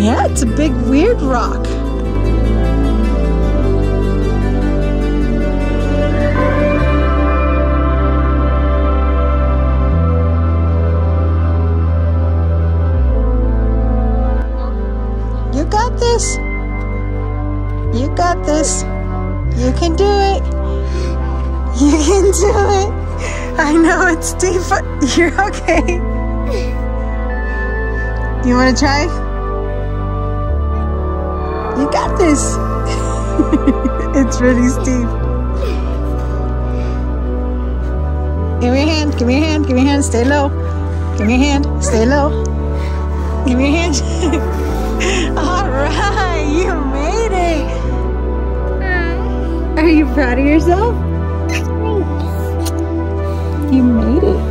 Yeah, it's a big weird rock. You got this. You got this. You can do it. You can do it. I know it's steep, but you're okay. You want to try? You got this. It's really steep. Give me your hand. Give me your hand. Give me your hand. Stay low. Give me your hand. Stay low. Give me your hand. All right, you made it. Are you proud of yourself? You made it.